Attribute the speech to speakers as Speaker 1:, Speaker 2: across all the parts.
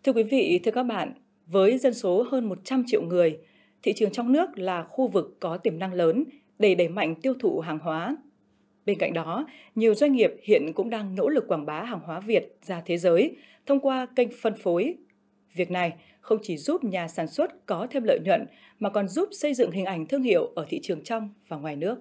Speaker 1: Thưa quý vị, thưa các bạn, với dân số hơn 100 triệu người, thị trường trong nước là khu vực có tiềm năng lớn để đẩy mạnh tiêu thụ hàng hóa. Bên cạnh đó, nhiều doanh nghiệp hiện cũng đang nỗ lực quảng bá hàng hóa Việt ra thế giới thông qua kênh phân phối. Việc này không chỉ giúp nhà sản xuất có thêm lợi nhuận mà còn giúp xây dựng hình ảnh thương hiệu ở thị trường trong và ngoài nước.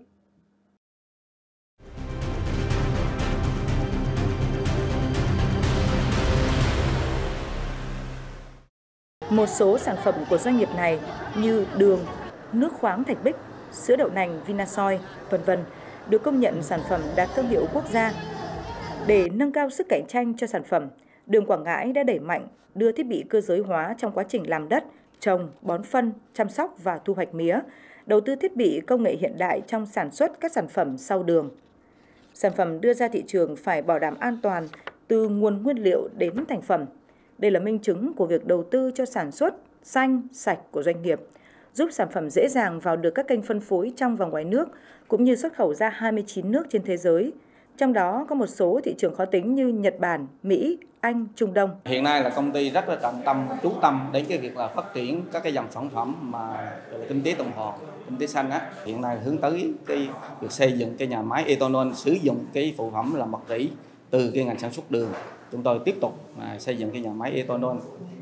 Speaker 1: Một số sản phẩm của doanh nghiệp này như đường, nước khoáng Thạch Bích, sữa đậu nành Vinasoy, v.v. được công nhận sản phẩm đạt thương hiệu quốc gia. Để nâng cao sức cạnh tranh cho sản phẩm, Đường Quảng Ngãi đã đẩy mạnh đưa thiết bị cơ giới hóa trong quá trình làm đất, trồng, bón phân, chăm sóc và thu hoạch mía, đầu tư thiết bị công nghệ hiện đại trong sản xuất các sản phẩm sau đường. Sản phẩm đưa ra thị trường phải bảo đảm an toàn từ nguồn nguyên liệu đến thành phẩm. Đây là minh chứng của việc đầu tư cho sản xuất xanh, sạch của doanh nghiệp, giúp sản phẩm dễ dàng vào được các kênh phân phối trong và ngoài nước, cũng như xuất khẩu ra 29 nước trên thế giới. Trong đó có một số thị trường khó tính như Nhật Bản, Mỹ, Anh, Trung Đông.
Speaker 2: Hiện nay là công ty rất là trọng tâm, chú tâm đến cái việc là phát triển các cái dòng sản phẩm mà kinh tế tuần hoàn, kinh tế xanh á. Hiện nay hướng tới cái việc xây dựng cái nhà máy ethanol sử dụng cái phụ phẩm là mật rỉ từ cái ngành sản xuất đường. Chúng tôi tiếp tục xây dựng cái nhà máy ethanol.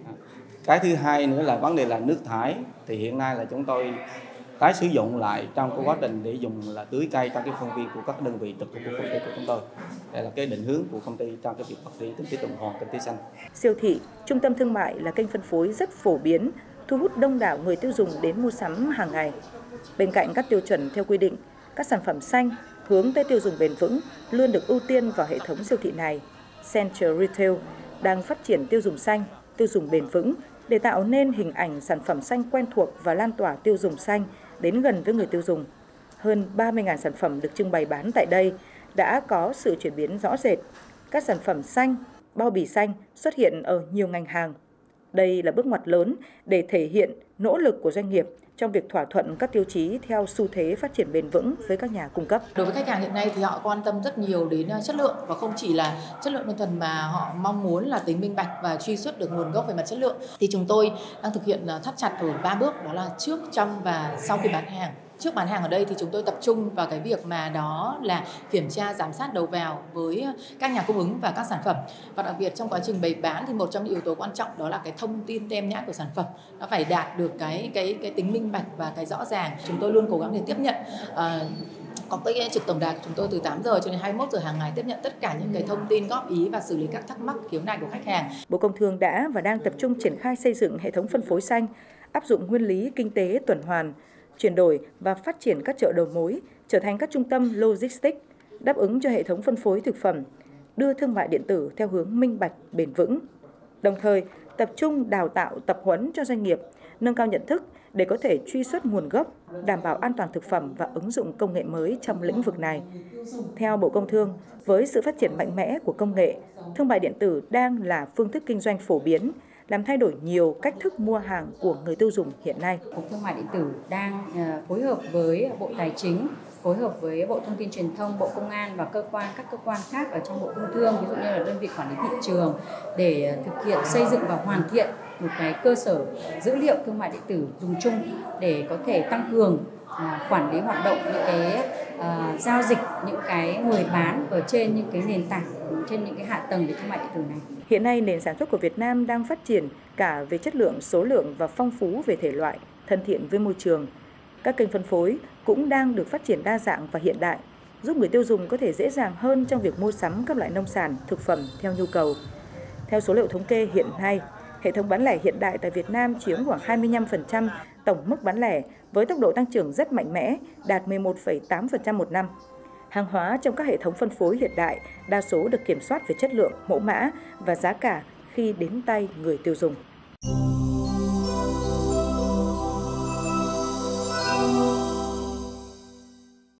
Speaker 2: Cái thứ hai nữa là vấn đề là nước thải, thì hiện nay là chúng tôi tái sử dụng lại trong cái quá trình để dùng là tưới cây trong cái khuôn viên của các đơn vị trực thuộc của công ty của chúng tôi. Đây là cái định hướng của công ty trong cái việc phát triển kinh tế tuần hoàn, kinh tế xanh.
Speaker 1: Siêu thị, trung tâm thương mại là kênh phân phối rất phổ biến, thu hút đông đảo người tiêu dùng đến mua sắm hàng ngày. Bên cạnh các tiêu chuẩn theo quy định, các sản phẩm xanh hướng tới tiêu dùng bền vững luôn được ưu tiên vào hệ thống siêu thị này. Central Retail đang phát triển tiêu dùng xanh, tiêu dùng bền vững để tạo nên hình ảnh sản phẩm xanh quen thuộc và lan tỏa tiêu dùng xanh đến gần với người tiêu dùng. Hơn 30.000 sản phẩm được trưng bày bán tại đây đã có sự chuyển biến rõ rệt. Các sản phẩm xanh, bao bì xanh xuất hiện ở nhiều ngành hàng. Đây là bước ngoặt lớn để thể hiện nỗ lực của doanh nghiệp trong việc thỏa thuận các tiêu chí theo xu thế phát triển bền vững với các nhà cung cấp.
Speaker 3: Đối với khách hàng hiện nay thì họ quan tâm rất nhiều đến chất lượng, và không chỉ là chất lượng đơn thuần mà họ mong muốn là tính minh bạch và truy xuất được nguồn gốc về mặt chất lượng. Thì chúng tôi đang thực hiện thắt chặt ở 3 bước, đó là trước, trong và sau khi bán hàng. Trước bán hàng ở đây thì chúng tôi tập trung vào cái việc mà đó là kiểm tra giám sát đầu vào với các nhà cung ứng và các sản phẩm. Và đặc biệt trong quá trình bày bán thì một trong những yếu tố quan trọng đó là cái thông tin tem nhãn của sản phẩm. Nó phải đạt được cái tính minh bạch và cái rõ ràng. Chúng tôi luôn cố gắng để tiếp nhận có cái trực tổng đài của chúng tôi từ 8 giờ cho đến 21 giờ hàng ngày, tiếp nhận tất cả những cái thông tin, góp ý và xử lý các thắc mắc khiếu nại của khách hàng.
Speaker 1: Bộ Công Thương đã và đang tập trung triển khai xây dựng hệ thống phân phối xanh, áp dụng nguyên lý kinh tế tuần hoàn, chuyển đổi và phát triển các chợ đầu mối trở thành các trung tâm logistics, đáp ứng cho hệ thống phân phối thực phẩm, đưa thương mại điện tử theo hướng minh bạch, bền vững. Đồng thời, tập trung đào tạo, tập huấn cho doanh nghiệp, nâng cao nhận thức để có thể truy xuất nguồn gốc, đảm bảo an toàn thực phẩm và ứng dụng công nghệ mới trong lĩnh vực này. Theo Bộ Công Thương, với sự phát triển mạnh mẽ của công nghệ, thương mại điện tử đang là phương thức kinh doanh phổ biến, làm thay đổi nhiều cách thức mua hàng của người tiêu dùng hiện nay.
Speaker 4: Cục Thương mại điện tử đang phối hợp với Bộ Tài chính, phối hợp với Bộ Thông tin Truyền thông, Bộ Công an và các cơ quan khác ở trong Bộ Công Thương, ví dụ như là đơn vị quản lý thị trường, để thực hiện xây dựng và hoàn thiện một cái cơ sở dữ liệu thương mại điện tử dùng chung để có thể tăng cường quản lý hoạt động những cái giao dịch, những cái người bán ở trên những cái nền tảng, trên những cái hạ tầng về thương mại điện tử này.
Speaker 1: Hiện nay, nền sản xuất của Việt Nam đang phát triển cả về chất lượng, số lượng và phong phú về thể loại, thân thiện với môi trường. Các kênh phân phối cũng đang được phát triển đa dạng và hiện đại, giúp người tiêu dùng có thể dễ dàng hơn trong việc mua sắm các loại nông sản, thực phẩm theo nhu cầu. Theo số liệu thống kê hiện nay, hệ thống bán lẻ hiện đại tại Việt Nam chiếm khoảng 25% tổng mức bán lẻ với tốc độ tăng trưởng rất mạnh mẽ, đạt 11,8% một năm. Hàng hóa trong các hệ thống phân phối hiện đại đa số được kiểm soát về chất lượng, mẫu mã và giá cả khi đến tay người tiêu dùng.